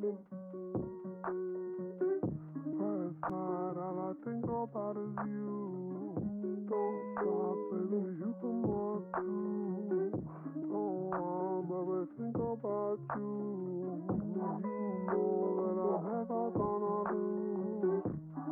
Last night, all I think about is you. Don't stop, baby, you can walk too. Oh, baby, think about you. You know that I have all gonna lose.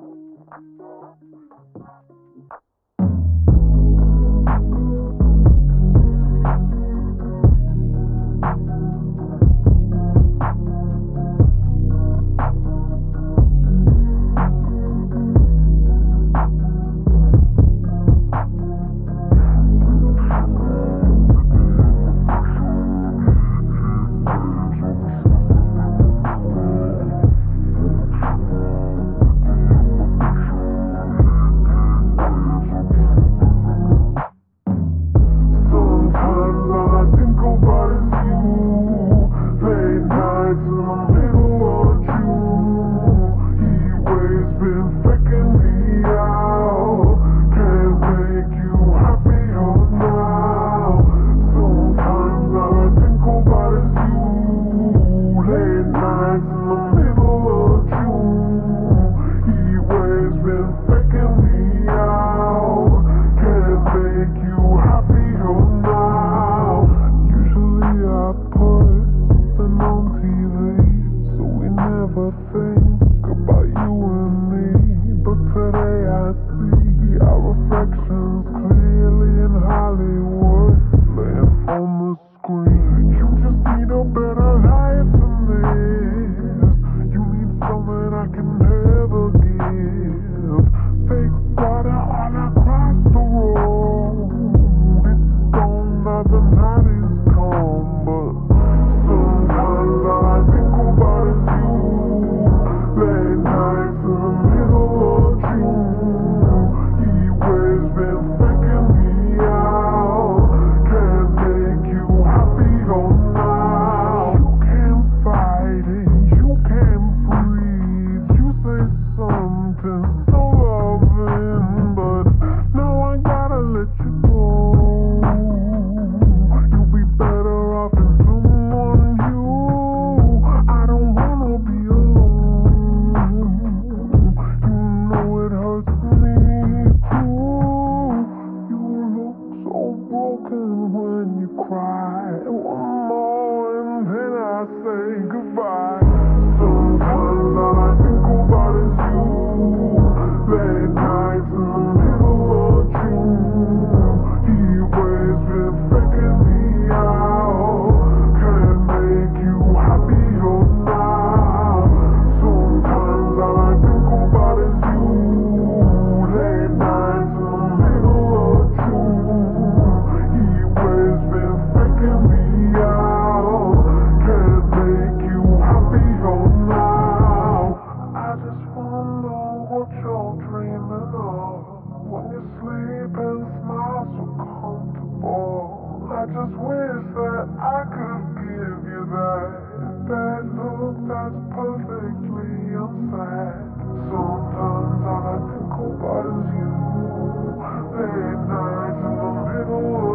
Think about you and me, but today I see our reflections clearly in Hollywood, laying on the screen. You just need a better life than this. You need something I can never give. Fake water all across the road. It's gone now, the night is come, but sometimes all I think about is you. Late nights in the middle of June, heat waves been freaking me out. Can't make you happier now. You can't fight it, you can't breathe. You say something so loving, but now I gotta let you go. You'll be better off in someone new. I don't wanna be alone. You know it hurts me too. You look so broken when you cry. One more and then I say goodbye. Sometimes all I think about is you. Late nights in the middle of June. Heat waves been faking me out. Can't make you happier now. Sometimes all I think about is you. Late nights in the middle of June. Heat waves been faking me out. Can't make you happier now. I just wonder what you're dreaming of when you sleep and smile so comfortable. I just wish that I could give you that look that's perfectly unsaid. Sometimes all I think about is you. Late nights in the middle